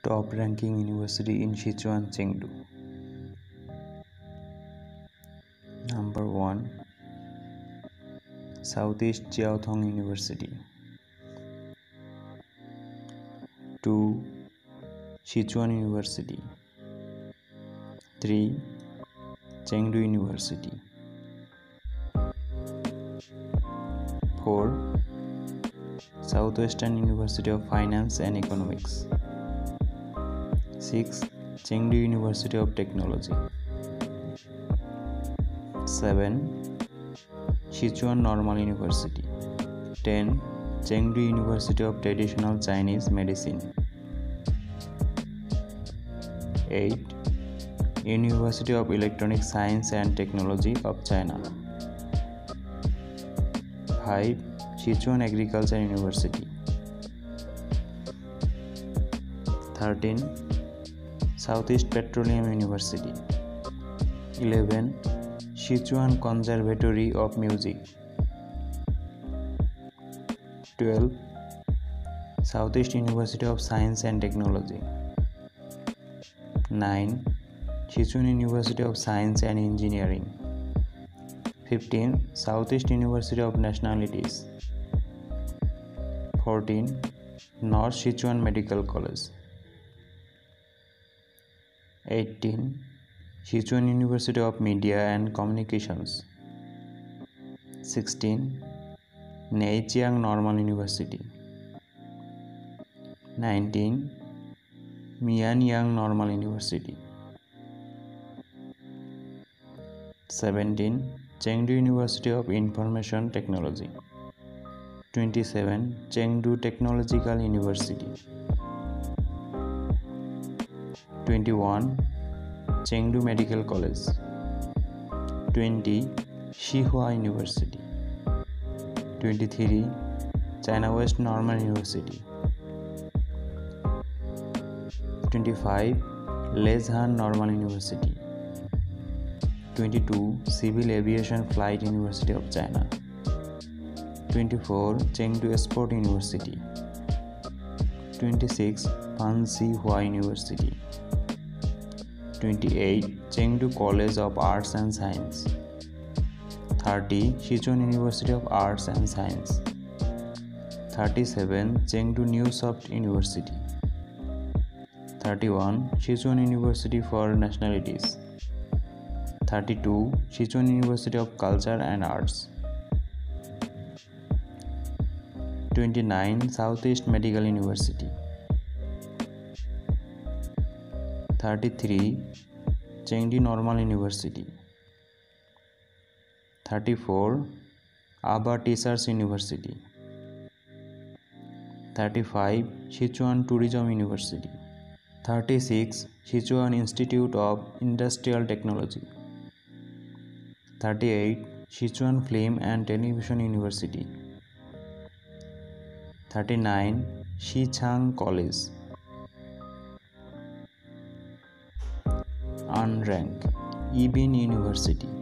top-ranking university in Sichuan, Chengdu. Number 1. Southeast Jiaotong University. 2. Sichuan University. 3. Chengdu University. 4. Southwestern University of Finance and Economics. 6. Chengdu University of Technology. 7. Sichuan Normal University. 10. Chengdu University of Traditional Chinese Medicine. 8. University of Electronic Science and Technology of China. 5. Sichuan Agriculture University. 13. Southeast Petroleum University. 11. Sichuan Conservatory of Music. 12. Southeast University of Science and Technology. 9. Sichuan University of Science and Engineering. 15. Southeast University of Nationalities. 14. North Sichuan Medical College. 18. Sichuan University of Media and Communications. 16. Neijiang Normal University. 19. Mianyang Normal University. 17. Chengdu University of Information Technology. 27. Chengdu Technological University. 21. Chengdu Medical College. 20. Xihua University. 23. China West Normal University. 25. Lezhan Normal University. 22. Civil Aviation Flight University of China. 24. Chengdu Sport University. 26. Fanxi Hua University. 28. Chengdu College of Arts and Science. 30. Sichuan University of Arts and Science. 37. Chengdu Newsoft University. 31. Sichuan University for Nationalities. 32. Sichuan University of Culture and Arts. 29. Southeast Medical University. 33. Chengdu Normal University. 34. Aba Teachers University. 35. Sichuan Tourism University. 36. Sichuan Institute of Industrial Technology. 38. Sichuan Film and Television University. 39. Xichang College. Unranked. Yibin University.